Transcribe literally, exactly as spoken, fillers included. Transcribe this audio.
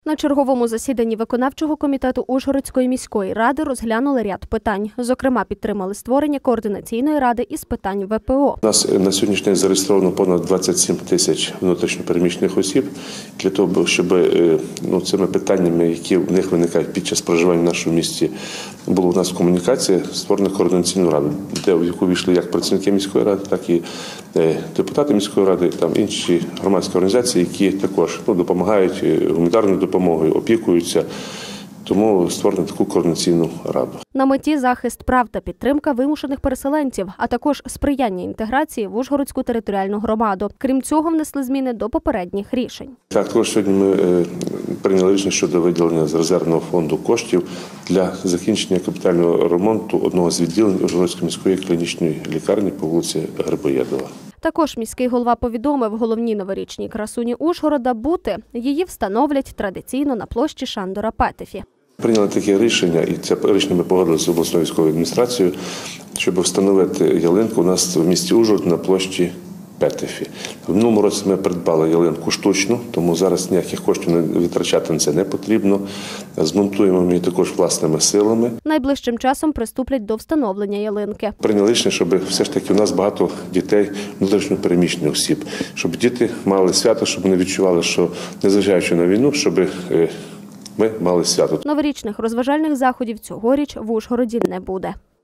На черговому засіданні виконавчого комітету Ужгородської міської ради розглянули ряд питань. Зокрема, підтримали створення координаційної ради із питань ВПО. У нас на сьогоднішній день зареєстровано понад двадцять сім тисяч внутрішньопереміщених осіб. Для того, щоб ну, цими питаннями, які в них виникають під час проживання в нашому місті, було у нас комунікація, створена координаційну раду, де в яку війшли як працівники міської ради, так і депутати міської ради, там інші громадські організації, які також ну, допомагають гуманітарною допомогою, опікуються. Тому створено таку координаційну раду. На меті захист прав та підтримка вимушених переселенців, а також сприяння інтеграції в Ужгородську територіальну громаду. Крім цього, внесли зміни до попередніх рішень. Так, також сьогодні ми прийняли рішення щодо виділення з резервного фонду коштів для закінчення капітального ремонту одного з відділень Ужгородської міської клінічної лікарні по вулиці Грибоєдова. Також міський голова повідомив, головній новорічній красуні Ужгорода бути її встановлять традиційно на площі Шандора Петефі. Прийняли таке рішення, і це рішення ми погодили з обласною військовою адміністрацією, щоб встановити ялинку у нас в місті Ужгород на площі Петефі. В минулому році ми придбали ялинку штучну, тому зараз ніяких коштів витрачати на це не потрібно. Змонтуємо ми її також власними силами. Найближчим часом приступлять до встановлення ялинки. Прийняли рішення, щоб все ж таки у нас багато дітей внутрішньо переміщених осіб, щоб діти мали свято, щоб вони відчували, що незважаючи на війну, щоб ми мали свято. Новорічних розважальних заходів цьогоріч в Ужгороді не буде.